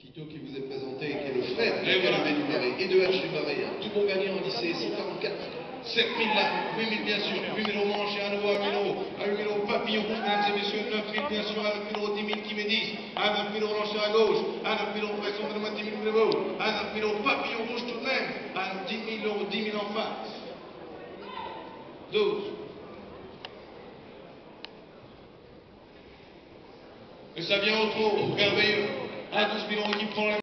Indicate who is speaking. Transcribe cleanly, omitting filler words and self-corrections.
Speaker 1: Tito qui vous est présenté, qui est le frère de
Speaker 2: voilà.
Speaker 1: Numéré et de H. Numéré. Tout bon gagnant en lycée, 644.
Speaker 2: 7000 là, 8000 bien sûr, 8000 au manche et à nouveau à 8000 au papillon rouge, mesdames et messieurs, 9000 bien sûr, à 9000 au 10 000 qui médisent, à 9000 au manche à gauche, à 9000 au pression de 10 000 plus haut, à 9000 au papillon rouge tout de même, à 10 000 au 10 000 en face. 12. Et ça vient au trop, merveilleux, à 12 000 euros qui prend la